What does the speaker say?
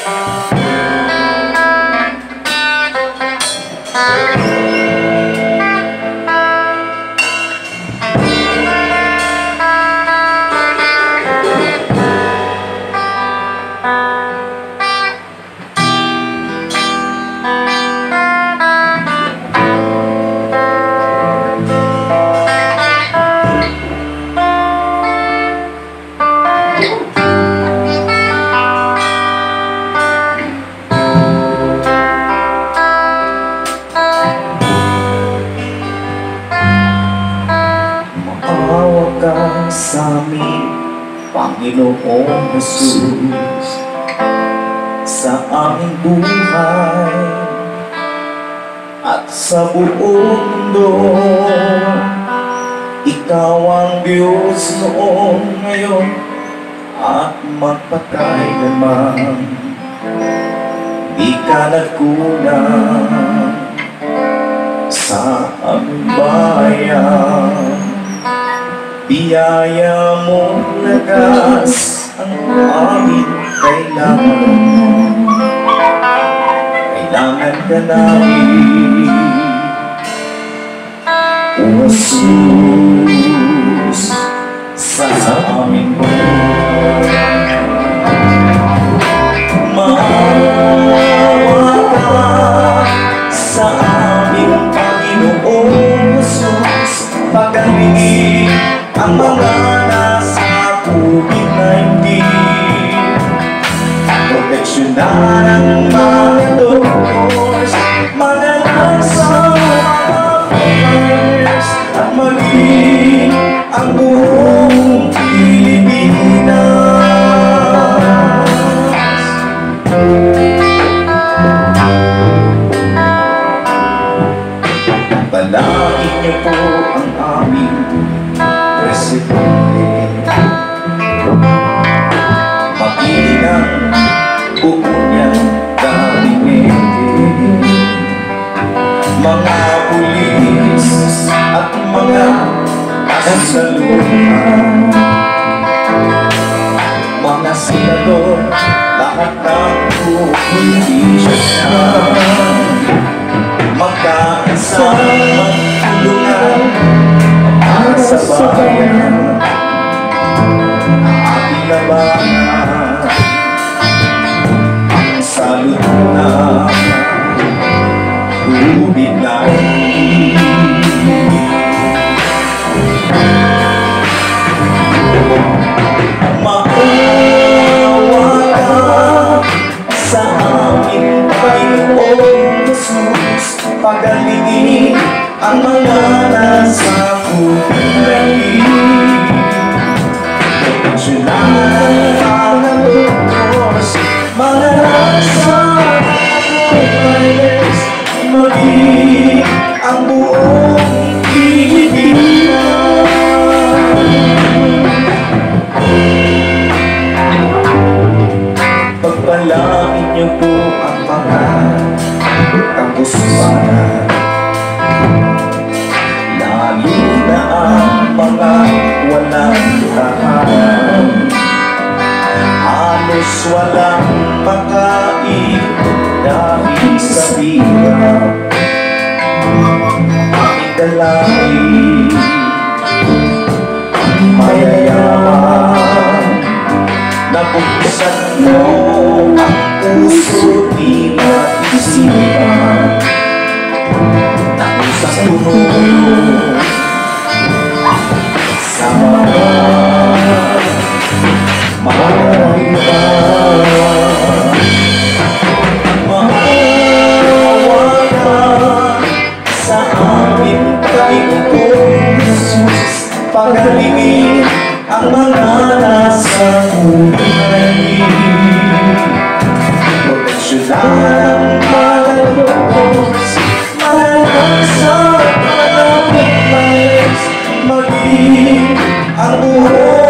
Sa amin, Panginoong Jesus, sa aming buhay at sa buong mundo. Ikaw ang Diyos noon, ngayon at magpakailanman. Di ka nagkulang sa aming bayan. Biyaya mo lakas ang aming kailangan. Kailangan ka namin, O Jesus, sa aming buhay. Maawa ka sa aming Panginoong Jesus, pagalingin ang mga nasa COVID-19. Proteksyonan ang mga doctors, manalang sa mga providers, at maging ang buong Pilipinas. Palagin niyo po ang aming Presidente, magiging ang buo niyang gabinete, mga pulis at mga kasaluhan, mga senador, lahat ng pulisyan, magkaisa magtulungan sa bayan, ating labanan sa luna COVID-19. Maawa ka sa aming Panginoong Jesus, pagalingin ang mga nasa COVID-19. Proteksyonan ang mga doctors, manalang sa mga providers, maging ang buong Pilipinas. Pagpalain niyo po ang mga kapuspana, lalo na ang mga walang tahanan. Halos walang makain dahil sa hirap. Aming dalangin, mayayaman, nabuksan mo ang puso at isipan ng isang tumulong sa mga mahirap. Maawa ka sa aming Panginoong Jesus, pagalingin ang mga nasa COVID-19. Proteksyonan ang mga doctors, manalang sa mga providers, maging ang buong